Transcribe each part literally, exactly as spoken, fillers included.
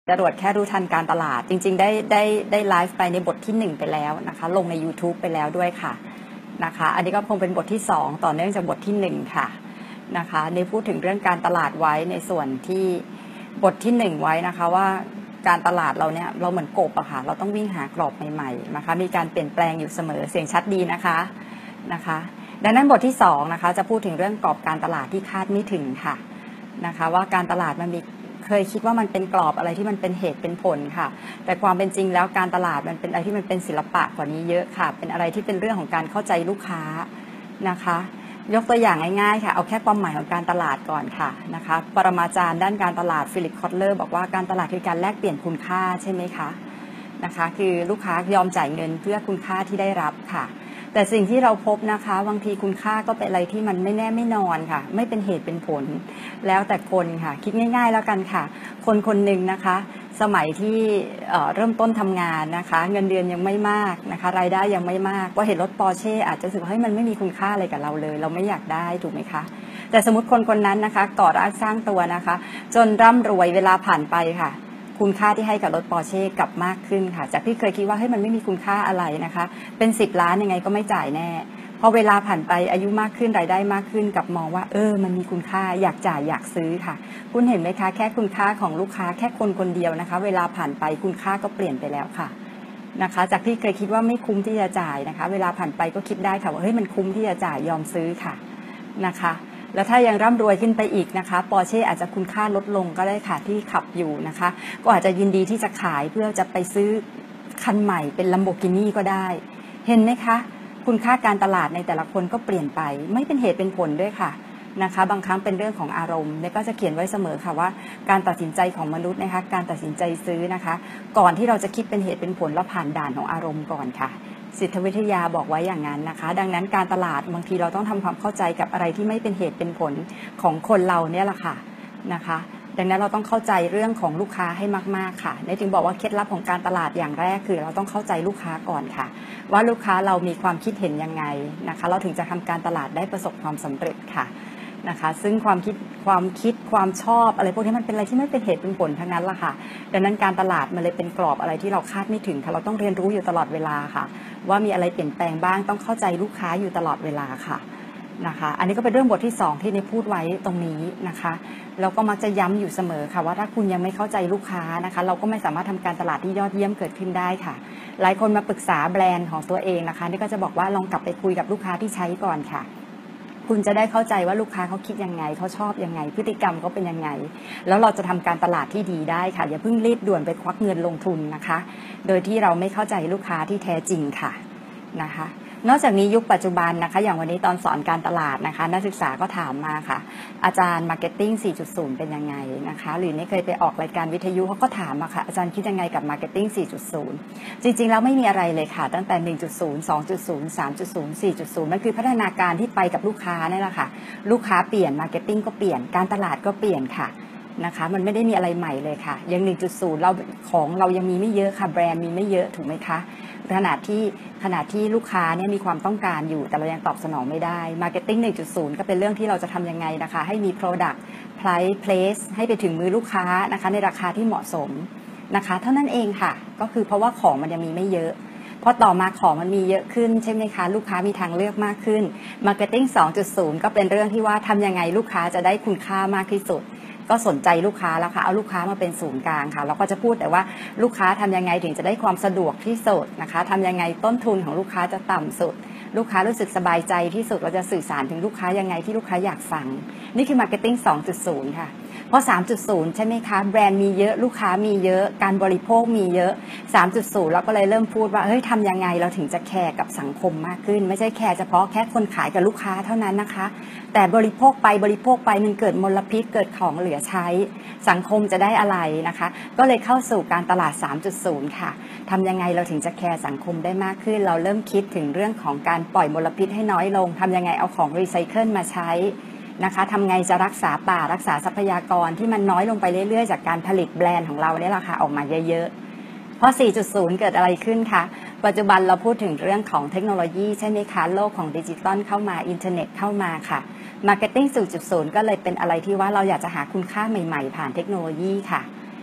จรวดแค่รู้ทันการตลาดจริงๆได้ได้ได้ไลฟ์ไปในบทที่หนึ่งไปแล้วนะคะลงใน ยูทูบ ไปแล้วด้วยค่ะนะคะอันนี้ก็คงเป็นบทที่สองต่อเนื่องจากบทที่หนึ่งค่ะนะคะในพูดถึงเรื่องการตลาดไว้ในส่วนที่บทที่หนึ่งไว้นะคะว่าการตลาดเราเนี่ยเราเหมือนกบอะค่ะเราต้องวิ่งหากรอบใหม่ๆนะคะมีการเปลี่ยนแปลงอยู่เสมอเสียงชัดดีนะคะนะคะดังนั้นบทที่สองนะคะจะพูดถึงเรื่องกรอบการตลาดที่คาดไม่ถึงค่ะนะคะว่าการตลาดมันมีเคยคิดว่ามันเป็นกรอบอะไรที่มันเป็นเหตุเป็นผลค่ะแต่ความเป็นจริงแล้วการตลาดมันเป็นอะไรที่มันเป็นศิลปะกว่านี้เยอะค่ะเป็นอะไรที่เป็นเรื่องของการเข้าใจลูกค้านะคะยกตัวอย่างง่ายๆค่ะเอาแค่ความหมายของการตลาดก่อนค่ะนะคะปรมาจารย์ด้านการตลาดฟิลิปคอตเลอร์บอกว่าการตลาดคือการแลกเปลี่ยนคุณค่าใช่ไหมคะนะคะคือลูกค้ายอมจ่ายเงินเพื่อคุณค่าที่ได้รับค่ะแต่สิ่งที่เราพบนะคะบางทีคุณค่าก็เป็นอะไรที่มันไม่แน่ไม่นอนค่ะไม่เป็นเหตุเป็นผลแล้วแต่คนค่ะคิดง่ายๆแล้วกันค่ะคนคนหนึ่งนะคะสมัยที่เริ่มต้นทำงานนะคะเงินเดือนยังไม่มากนะคะรายได้ยังไม่มากก็เห็นรถปอร์เช่อาจจะรู้สึกว่าเฮ้ยมันไม่มีคุณค่าอะไรกับเราเลยเราไม่อยากได้ถูกไหมคะแต่สมมติคนคนนั้นนะคะก่อร่างสร้างตัวนะคะจนร่ำรวยเวลาผ่านไปค่ะคุณค่าที่ให้กับรถปอร์เช่กลับมากขึ้นค่ะจากที่เคยคิดว่าเฮ้ยมันไม่มีคุณค่าอะไรนะคะเป็นสิบล้านยังไงก็ไม่จ่ายแน่พอเวลาผ่านไปอายุมากขึ้นรายได้มากขึ้นกับมองว่าเออมันมีคุณค่าอยากจ่ายอยากซื้อค่ะคุณเห็นไหมคะแค่คุณค่าของลูกค้าแค่คนคนเดียวนะคะเวลาผ่านไปคุณค่าก็เปลี่ยนไปแล้วค่ะนะคะจากที่เคยคิดว่าไม่คุ้มที่จะจ่ายนะคะเวลาผ่านไปก็คิดได้ค่ะว่าเฮ้ยมันคุ้มที่จะจ่ายยอมซื้อค่ะนะคะแล้วถ้ายังร่ำรวยขึ้นไปอีกนะคะปอร์เช่อาจจะคุณค่าลดลงก็ได้ค่ะที่ขับอยู่นะคะก็อาจจะยินดีที่จะขายเพื่อจะไปซื้อคันใหม่เป็นลัมโบกินีก็ได้เห็นไหมคะคุณค่าการตลาดในแต่ละคนก็เปลี่ยนไปไม่เป็นเหตุเป็นผลด้วยค่ะนะคะบางครั้งเป็นเรื่องของอารมณ์เนี่ยก็จะเขียนไว้เสมอค่ะว่าการตัดสินใจของมนุษย์นะคะการตัดสินใจซื้อนะคะก่อนที่เราจะคิดเป็นเหตุเป็นผลเราผ่านด่านของอารมณ์ก่อนค่ะจิตวิทยาบอกไว้อย่างนั้นนะคะดังนั้นการตลาดบางทีเราต้องทำความเข้าใจกับอะไรที่ไม่เป็นเหตุเป็นผลของคนเราเนี่ยแหละค่ะนะคะดังนั้นเราต้องเข้าใจเรื่องของลูกค้าให้มากๆค่ะในถึงบอกว่าเคล็ดลับของการตลาดอย่างแรกคือเราต้องเข้าใจลูกค้าก่อนค่ะว่าลูกค้าเรามีความคิดเห็นยังไงนะคะเราถึงจะทำการตลาดได้ประสบความสำเร็จค่ะนะคะซึ่งความคิดความคิดความชอบอะไรพวกนี้มันเป็นอะไรที่ไม่เป็นเหตุเป็นผลทั้งนั้นละค่ะดังนั้นการตลาดมันเลยเป็นกรอบอะไรที่เราคาดไม่ถึงค่ะเราต้องเรียนรู้อยู่ตลอดเวลาค่ะว่ามีอะไรเปลี่ยนแปลงบ้างต้องเข้าใจลูกค้าอยู่ตลอดเวลาค่ะนะคะอันนี้ก็เป็นเรื่องบทที่สองที่ในพูดไว้ตรงนี้นะคะแล้วก็มักจะย้ำอยู่เสมอค่ะว่าถ้าคุณยังไม่เข้าใจลูกค้านะคะเราก็ไม่สามารถทำการตลาดที่ยอดเยี่ยมเกิดขึ้นได้ค่ะหลายคนมาปรึกษาแบรนด์ของตัวเองนะคะนี่ก็จะบอกว่าลองกลับไปคุยกับลูกค้าที่ใช้ก่อนค่ะคุณจะได้เข้าใจว่าลูกค้าเขาคิดยังไงเขาชอบยังไงพฤติกรรมเขาเป็นยังไงแล้วเราจะทำการตลาดที่ดีได้ค่ะอย่าเพิ่งรีบด่วนไปควักเงินลงทุนนะคะโดยที่เราไม่เข้าใจลูกค้าที่แท้จริงค่ะนะคะนอกจากนี้ยุคปัจจุบันนะคะอย่างวันนี้ตอนสอนการตลาดนะคะนักศึกษาก็ถามมาค่ะอาจารย์ Marketing สี่จุดศูนย์ เป็นยังไงนะคะหรือนี่เคยไปออกรายการวิทยุเขาก็ถามมาค่ะอาจารย์คิดยังไงกับ Marketing สี่จุดศูนย์ จริงๆแล้วไม่มีอะไรเลยค่ะตั้งแต่ หนึ่งจุดศูนย์ สองจุดศูนย์ สามจุดศูนย์ สี่จุดศูนย์ มันคือพัฒนาการที่ไปกับลูกค้านี่แหละค่ะลูกค้าเปลี่ยน Marketing ก็เปลี่ยนการตลาดก็เปลี่ยนค่ะนะคะมันไม่ได้มีอะไรใหม่เลยค่ะยัง หนึ่งจุดศูนย์ เราของเรายังมีไม่เยอะค่ะแบรนด์มีไม่เยอะถูกไหมคะขนาดที่ขนาดที่ลูกค้าเนี่ยมีความต้องการอยู่แต่เรายังตอบสนองไม่ได้ Marketing หนึ่งจุดศูนย์ ก็เป็นเรื่องที่เราจะทำยังไงนะคะให้มี Product Price Place ให้ไปถึงมือลูกค้านะคะในราคาที่เหมาะสมนะคะเท่านั้นเองค่ะก็คือเพราะว่าของมันยังมีไม่เยอะพอต่อมาของมันมีเยอะขึ้นใช่ไหมคะลูกค้ามีทางเลือกมากขึ้น Marketing สองจุดศูนย์ ก็เป็นเรื่องที่ว่าทำยังไงลูกค้าจะได้คุณค่ามากที่สุดก็สนใจลูกค้าแล้วค่ะเอาลูกค้ามาเป็นศูนย์กลางค่ะเราก็จะพูดแต่ว่าลูกค้าทำยังไงถึงจะได้ความสะดวกที่สุดนะคะทำยังไงต้นทุนของลูกค้าจะต่ำสุดลูกค้ารู้สึกสบายใจที่สุดเราจะสื่อสารถึงลูกค้ายังไงที่ลูกค้าอยากฟังนี่คือ Marketing สองจุดศูนย์ ค่ะเพราะ สามจุดศูนย์ ใช่ไหมคะแบรนด์มีเยอะลูกค้ามีเยอะการบริโภคมีเยอะ สามจุดศูนย์ เราก็เลยเริ่มพูดว่าเฮ้ยทำยังไงเราถึงจะแคร์กับสังคมมากขึ้นไม่ใช่แคร์เฉพาะแค่คนขายกับลูกค้าเท่านั้นนะคะแต่บริโภคไปบริโภคไปมันเกิดมลพิษเกิดของเหลือใช้สังคมจะได้อะไรนะคะก็เลยเข้าสู่การตลาด สามจุดศูนย์ ค่ะทำยังไงเราถึงจะแคร์สังคมได้มากขึ้นเราเริ่มคิดถึงเรื่องของการปล่อยมลพิษให้น้อยลงทำยังไงเอาของรีไซเคิลมาใช้นะคะทำไงจะรักษาป่ารักษาทรัพยากรที่มันน้อยลงไปเรื่อยๆจากการผลิตแบรนด์ของเราเนี่ยแหละค่ะออกมาเยอะๆเพราะ สี่จุดศูนย์ เกิดอะไรขึ้นคะปัจจุบันเราพูดถึงเรื่องของเทคโนโลยีใช่ไหมคะโลกของดิจิตอลเข้ามาอินเทอร์เน็ตเข้ามาค่ะ Marketing สี่จุดศูนย์ ก็เลยเป็นอะไรที่ว่าเราอยากจะหาคุณค่าใหม่ๆผ่านเทคโนโลยีค่ะ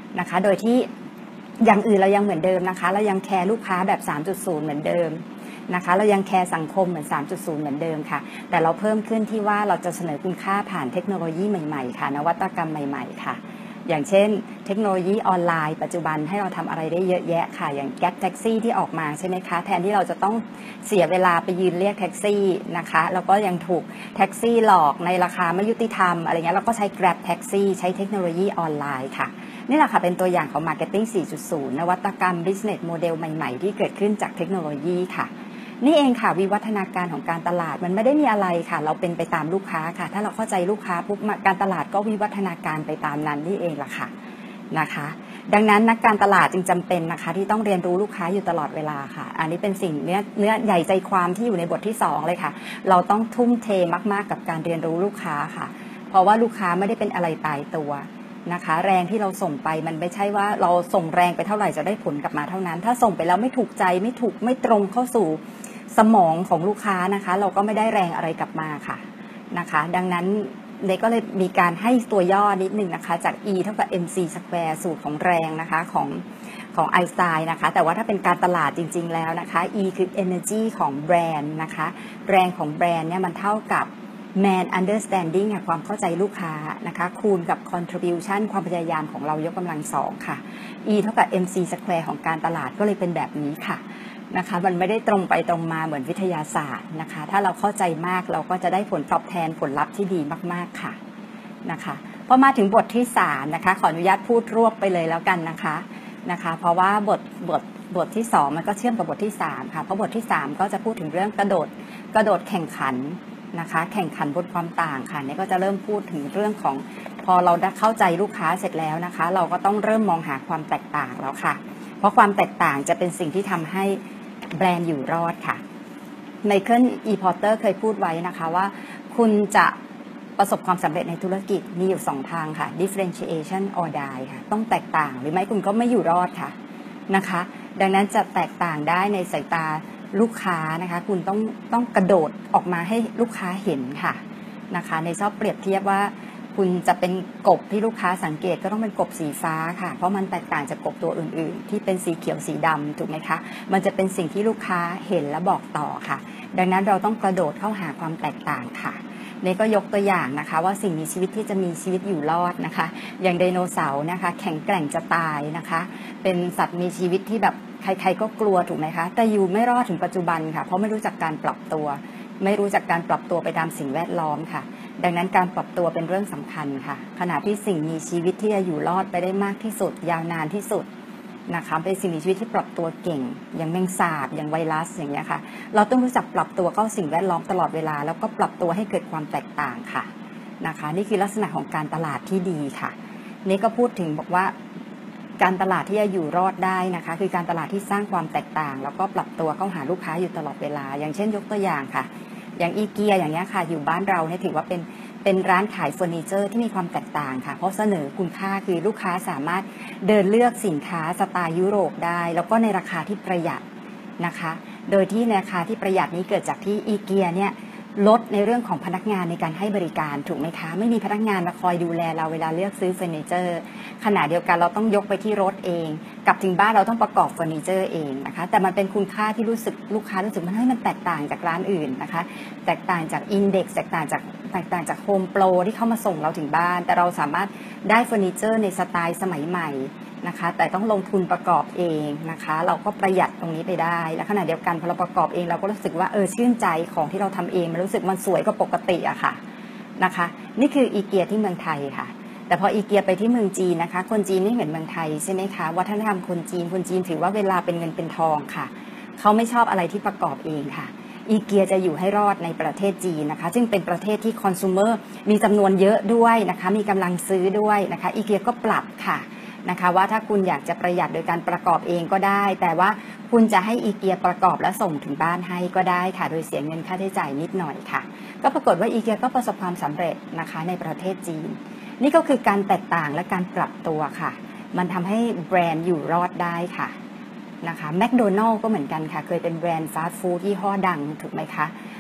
นะคะโดยที่อย่างอื่นเรายังเหมือนเดิมนะคะเรายังแคร์ลูกค้าแบบ สามจุดศูนย์ เหมือนเดิมนะคะเรายังแคร์สังคมเหมือน สามจุดศูนย์ เหมือนเดิมค่ะแต่เราเพิ่มขึ้นที่ว่าเราจะเสนอคุณค่าผ่านเทคโนโลยีใหม่ๆค่ะนวัตกรรมใหม่ๆค่ะอย่างเช่นเทคโนโลยีออนไลน์ปัจจุบันให้เราทำอะไรได้เยอะแยะค่ะอย่างแก๊ปแท็กซี่ที่ออกมาใช่ไหมคะแทนที่เราจะต้องเสียเวลาไปยืนเรียกแท็กซี่นะคะแล้วก็ยังถูกแท็กซี่หลอกในราคาไม่ยุติธรรมอะไรเงี้ยเราก็ใช้ Grab แท็กซี่ใช้เทคโนโลยีออนไลน์ค่ะนี่แหละค่ะเป็นตัวอย่างของ Marketing สี่จุดศูนย์ นวัตกรรม Business Model ใหม่ๆที่เกิดขึ้นจากเทคโนโลยีค่ะนี่เองค่ะวิวัฒนาการของการตลาดมันไม่ได้มีอะไรค่ะเราเป็นไปตามลูกค้าค่ะถ้าเราเข้าใจลูกค้าปุ๊บการตลาดก็วิวัฒนาการไปตามนั้นนี่เองล่ะค่ะนะคะดังนั้นนักการตลาดจึงจำเป็นนะคะที่ต้องเรียนรู้ลูกค้าอยู่ตลอดเวลาค่ะอันนี้เป็นสิ่งเนื้อเนื้อใหญ่ใจความที่อยู่ในบทที่สองเลยค่ะเราต้องทุ่มเทมากๆกับการเรียนรู้ลูกค้าค่ะเพราะว่าลูกค้าไม่ได้เป็นอะไรตายตัวนะคะแรงที่เราส่งไปมันไม่ใช่ว่าเราส่งแรงไปเท่าไหร่จะได้ผลกลับมาเท่านั้นถ้าส่งไปแล้วไม่ถูกใจไม่ถูกไม่ตรงเข้าสู่สมองของลูกค้านะคะเราก็ไม่ได้แรงอะไรกลับมาค่ะนะคะดังนั้นเด็กก็เลยมีการให้ตัวย่อนิดนึงนะคะจาก E เท่ากับ เอ็ม ซี square สูตรของแรงนะคะของของไอน์สไตน์นะคะแต่ว่าถ้าเป็นการตลาดจริงๆแล้วนะคะ E คือ energy ของแบรนด์นะคะแรงของแบรนด์เนี่ยมันเท่ากับ man understanding ความเข้าใจลูกค้านะคะคูณกับ contribution ความพยายามของเรายกกำลังสองค่ะ E เท่ากับ เอ็ม ซี square ของการตลาดก็เลยเป็นแบบนี้ค่ะนะคะมันไม่ได้ตรงไปตรงมาเหมือนวิทยาศาสตร์นะคะถ้าเราเข้าใจมากเราก็จะได้ผลตอบแทนผลลัพธ์ที่ดีมากๆค่ะนะคะพอมาถึงบทที่สามนะคะขออนุญาตพูดรวบไปเลยแล้วกันนะคะนะคะเพราะว่าบทบทบทที่สองมันก็เชื่อมกับบทที่สามค่ะเพราะบทที่สามก็จะพูดถึงเรื่องกระโดดกระโดดแข่งขันนะคะแข่งขันบนความต่างค่ะนี่ก็จะเริ่มพูดถึงเรื่องของพอเราได้เข้าใจลูกค้าเสร็จแล้วนะคะเราก็ต้องเริ่มมองหาความแตกต่างแล้วค่ะเพราะความแตกต่างจะเป็นสิ่งที่ทำให้แบรนด์อยู่รอดค่ะไมเคิล อี พอร์เตอร์เคยพูดไว้นะคะว่าคุณจะประสบความสำเร็จในธุรกิจมีอยู่สองทางค่ะ differentiation or die ค่ะต้องแตกต่างหรือไม่คุณก็ไม่อยู่รอดค่ะนะคะดังนั้นจะแตกต่างได้ในสายตาลูกค้านะคะคุณต้องต้องกระโดดออกมาให้ลูกค้าเห็นค่ะนะคะในชอบเปรียบเทียบว่าคุณจะเป็นกบที่ลูกค้าสังเกตก็ต้องเป็นกบสีฟ้าค่ะเพราะมันแตกต่างจากกบตัวอื่นๆที่เป็นสีเขียวสีดำถูกไหมคะมันจะเป็นสิ่งที่ลูกค้าเห็นและบอกต่อค่ะดังนั้นเราต้องกระโดดเข้าหาความแตกต่างค่ะนี่ก็ยกตัวอย่างนะคะว่าสิ่งมีชีวิตที่จะมีชีวิตอยู่รอดนะคะอย่างไดโนเสาร์นะคะแข็งแกร่งจะตายนะคะเป็นสัตว์มีชีวิตที่แบบใครๆก็กลัวถูกไหมคะแต่อยู่ไม่รอดถึงปัจจุบันค่ะเพราะไม่รู้จักการปรับตัวไม่รู้จักการปรับตัวไปตามสิ่งแวดล้อมค่ะดังนั้นการปรับตัวเป็นเรื่องสำคัญค่ะขณะที่สิ่งมีชีวิตที่จะอยู่รอดไปได้มากที่สุดยาวนานที่สุดนะคะเป็นสิ่งมีชีวิตที่ปรับตัวเก่งอย่างแมงสาบอย่างไวรัสอย่างเงี้ยค่ะเราต้องรู้จักปรับตัวเข้าสิ่งแวดล้อมตลอดเวลาแล้วก็ปรับตัวให้เกิดความแตกต่างค่ะนะคะนี่คือลักษณะของการตลาดที่ดีค่ะนี่ก็พูดถึงบอกว่าการตลาดที่จะอยู่รอดได้นะคะคือการตลาดที่สร้างความแตกต่างแล้วก็ปรับตัวเข้าหาลูกค้าอยู่ตลอดเวลาอย่างเช่นยกตัวอย่างค่ะอย่างอีเกียอย่างเงี้ยค่ะอยู่บ้านเราเนี่ยถือว่าเป็นเป็นร้านขายเฟอร์นิเจอร์ที่มีความแตกต่างค่ะเพราะเสนอคุณค่าคือลูกค้าสามารถเดินเลือกสินค้าสไตล์ยุโรปได้แล้วก็ในราคาที่ประหยัดนะคะโดยที่ราคาที่ประหยัดนี้เกิดจากที่อีเกียเนี่ยลดในเรื่องของพนักงานในการให้บริการถูกไหมคะไม่มีพนักงานมาคอยดูแลเราเวลาเลือกซื้อเฟอร์นิเจอร์ขณะเดียวกันเราต้องยกไปที่รถเองกลับถึงบ้านเราต้องประกอบเฟอร์นิเจอร์เองนะคะแต่มันเป็นคุณค่าที่รู้สึกลูกค้ารู้สึกมันให้มันแตกต่างจากร้านอื่นนะคะแตกต่างจากอินเด็กซ์แตกต่างจากแตกต่างจากโฮมโปรที่เข้ามาส่งเราถึงบ้านแต่เราสามารถได้เฟอร์นิเจอร์ในสไตล์สมัยใหม่นะคะแต่ต้องลงทุนประกอบเองนะคะเราก็ประหยัดตรงนี้ไปได้และขณะเดียวกันพอเราประกอบเองเราก็รู้สึกว่าเออชื่นใจของที่เราทำเองมันรู้สึกมันสวยกว่าปกติอะค่ะนะคะนี่คืออีเกียที่เมืองไทยค่ะแต่พออีเกียไปที่เมืองจีนนะคะคนจีนไม่เหมือนเมืองไทยใช่ไหมคะวัฒนธรรมคนจีนคนจีนถือว่าเวลาเป็นเงินเป็นทองค่ะเขาไม่ชอบอะไรที่ประกอบเองค่ะอีเกียจะอยู่ให้รอดในประเทศจีนนะคะซึ่งเป็นประเทศที่คอน sumer มีจำนวนเยอะด้วยนะคะมีกำลังซื้อด้วยนะคะอีเกียก็ปรับค่ะนะคะว่าถ้าคุณอยากจะประหยัดโดยการประกอบเองก็ได้แต่ว่าคุณจะให้อีเกียประกอบและส่งถึงบ้านให้ก็ได้ค่ะโดยเสียเงินค่าใช้จ่ายนิดหน่อยค่ะก็ปรากฏว่าอีเกียก็ประสบความสำเร็จนะคะในประเทศจีนนี่ก็คือการแตกต่างและการปรับตัวค่ะมันทำให้แบรนด์อยู่รอดได้ค่ะนะคะแมคโดนัลด์ก็เหมือนกันค่ะเคยเป็นแบรนด์ฟาสต์ฟู้ดยี่ห้อดังถูกไหมคะ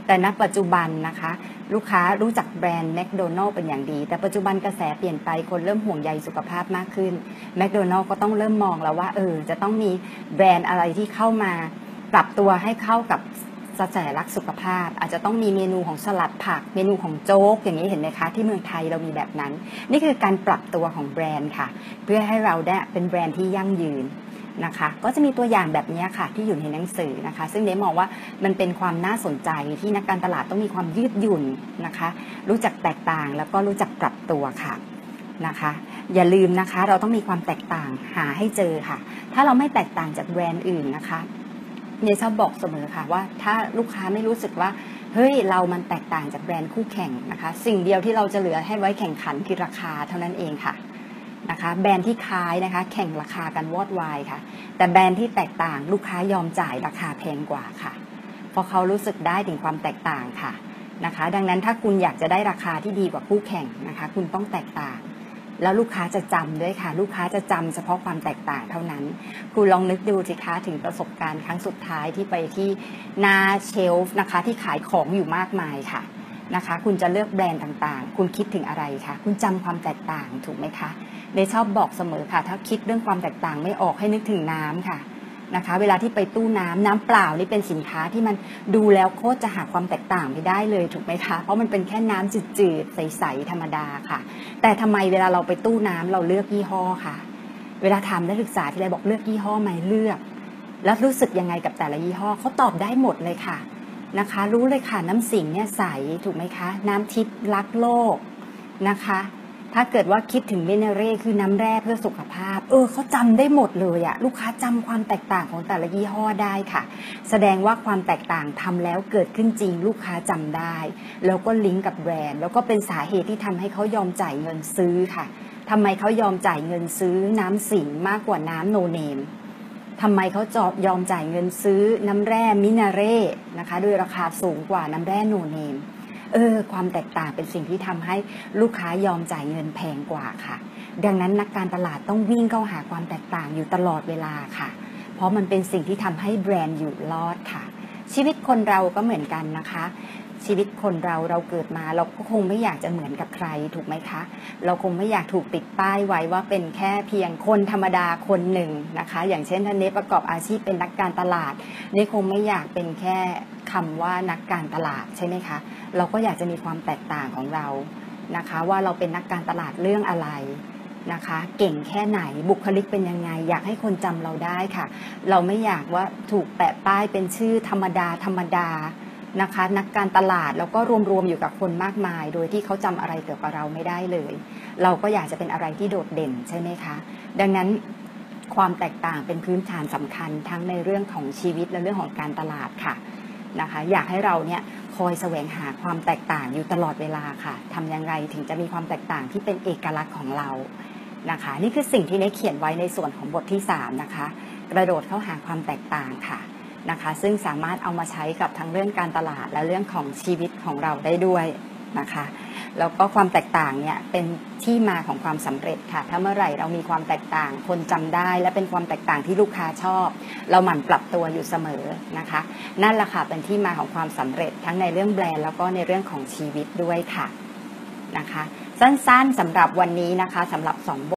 แต่ณปัจจุบันนะคะลูกค้ารู้จักแบรนด์แมคโดนัลด์เป็นอย่างดีแต่ปัจจุบันกระแสเปลี่ยนไปคนเริ่มห่วงใยสุขภาพมากขึ้นแมคโดนัลด์ก็ต้องเริ่มมองแล้วว่าเออจะต้องมีแบรนด์อะไรที่เข้ามาปรับตัวให้เข้ากับสัญลักษณ์สุขภาพอาจจะต้องมีเมนูของสลัดผักเมนูของโจ๊กอย่างนี้เห็นไหมคะที่เมืองไทยเรามีแบบนั้นนี่คือการปรับตัวของแบรนด์ค่ะเพื่อให้เราได้เป็นแบรนด์ที่ยั่งยืนนะคะก็จะมีตัวอย่างแบบนี้ค่ะที่อยู่ในหนังสือนะคะซึ่งเนมองว่ามันเป็นความน่าสนใจที่นักการตลาดต้องมีความยืดหยุ่นนะคะรู้จักแตกต่างแล้วก็รู้จักปรับตัวค่ะนะคะอย่าลืมนะคะเราต้องมีความแตกต่างหาให้เจอค่ะถ้าเราไม่แตกต่างจากแบรนด์อื่นนะคะเนชอบบอกเสมอค่ะว่าถ้าลูกค้าไม่รู้สึกว่าเฮ้ยเรามันแตกต่างจากแบรนด์คู่แข่งนะคะสิ่งเดียวที่เราจะเหลือให้ไว้แข่งขันคือราคาเท่านั้นเองค่ะนะคะแบรนด์ที่คล้ายนะคะแข่งราคากันวอดวายค่ะแต่แบรนด์ที่แตกต่างลูกค้ายอมจ่ายราคาแพงกว่าค่ะเพราะเขารู้สึกได้ถึงความแตกต่างค่ะนะคะดังนั้นถ้าคุณอยากจะได้ราคาที่ดีกว่าคู่แข่งนะคะคุณต้องแตกต่างแล้วลูกค้าจะจำด้วยค่ะลูกค้าจะจำเฉพาะความแตกต่างเท่านั้นคุณลองนึกดูสิคะถึงประสบการณ์ครั้งสุดท้ายที่ไปที่หน้าเชลฟ์นะคะที่ขายของอยู่มากมายค่ะนะคะคุณจะเลือกแบรนด์ต่างๆคุณคิดถึงอะไรคะคุณจำความแตกต่างถูกไหมคะเนยชอบบอกเสมอค่ะถ้าคิดเรื่องความแตกต่างไม่ออกให้นึกถึงน้ำค่ะนะคะเวลาที่ไปตู้น้ำน้ำเปล่านี่เป็นสินค้าที่มันดูแล้วโคตรจะหาความแตกต่างไม่ได้เลยถูกไหมคะเพราะมันเป็นแค่น้ำจืดๆใสๆธรรมดาค่ะแต่ทำไมเวลาเราไปตู้น้ำเราเลือกยี่ห้อค่ะเวลาทำนักศึกษาที่ไรบอกเลือกยี่ห้อไหมเลือกแล้วรู้สึกยังไงกับแต่ละยี่ห้อเขาตอบได้หมดเลยค่ะนะคะรู้เลยค่ะน้ำสิงเนี่ยใสถูกไหมคะน้ำทิพย์รักโลกนะคะถ้าเกิดว่าคิดถึงมิเนเร่คือน้ำแร่เพื่อสุขภาพเออเขาจำได้หมดเลยอะลูกค้าจำความแตกต่างของแต่ละยี่ห้อได้ค่ะแสดงว่าความแตกต่างทำแล้วเกิดขึ้นจริงลูกค้าจำได้แล้วก็ลิงก์กับแบรนด์แล้วก็เป็นสาเหตุที่ทำให้เขายอมจ่ายเงินซื้อค่ะทำไมเขายอมจ่ายเงินซื้อน้ำสิงมากกว่าน้ำโนเนมทำไมเขาจอบยอมจ่ายเงินซื้อน้ำแร่มิเนเร่นะคะด้วยราคาสูงกว่าน้ำแร่โนเนมเออความแตกต่างเป็นสิ่งที่ทำให้ลูกค้ายอมจ่ายเงินแพงกว่าค่ะดังนั้นนักการตลาดต้องวิ่งเข้าหาความแตกต่างอยู่ตลอดเวลาค่ะเพราะมันเป็นสิ่งที่ทำให้แบรนด์อยู่รอดค่ะชีวิตคนเราก็เหมือนกันนะคะชีวิตคนเราเราเกิดมาเราก็คงไม่อยากจะเหมือนกับใครถูกไหมคะเราคงไม่อยากถูกติดป้ายไว้ว่าเป็นแค่เพียงคนธรรมดาคนหนึ่งนะคะอย่างเช่นท่านเนประกอบอาชีพเป็นนักการตลาดเนคงไม่อยากเป็นแค่คำว่านักการตลาดใช่ไหมคะเราก็อยากจะมีความแตกต่างของเรานะคะว่าเราเป็นนักการตลาดเรื่องอะไรนะคะเก่งแค่ไหนบุคลิกเป็นยังไงอยากให้คนจำเราได้ค่ะเราไม่อยากว่าถูกแปะป้ายเป็นชื่อธรรมดาธรรมดานะคะนักการตลาดแล้วก็รวมๆอยู่กับคนมากมายโดยที่เขาจำอะไรเกี่ยวกับเราไม่ได้เลยเราก็อยากจะเป็นอะไรที่โดดเด่นใช่ไหมคะดังนั้นความแตกต่างเป็นพื้นฐานสำคัญทั้งในเรื่องของชีวิตและเรื่องของการตลาดค่ะนะคะอยากให้เราเนี่ยคอยแสวงหาความแตกต่างอยู่ตลอดเวลาค่ะทำอย่างไรถึงจะมีความแตกต่างที่เป็นเอกลักษณ์ของเรานะคะนี่คือสิ่งที่เนเขียนไว้ในส่วนของบทที่สามนะคะกระโดดเข้าหาความแตกต่างค่ะนะคะซึ่งสามารถเอามาใช้กับทั้งเรื่องการตลาดและเรื่องของชีวิตของเราได้ด้วยนะคะแล้วก็ความแตกต่างเนี่ยเป็นที่มาของความสำเร็จค่ะถ้าเมื่อไหร่เรามีความแตกต่างคนจำได้และเป็นความแตกต่างที่ลูกค้าชอบเราหมั่นปรับตัวอยู่เสมอนะคะนั่นแหละค่ะเป็นที่มาของความสำเร็จทั้งในเรื่องแบรนด์แล้วก็ในเรื่องของชีวิตด้วยค่ะนะคะสั้นๆสำหรับวันนี้นะคะสำหรับสอง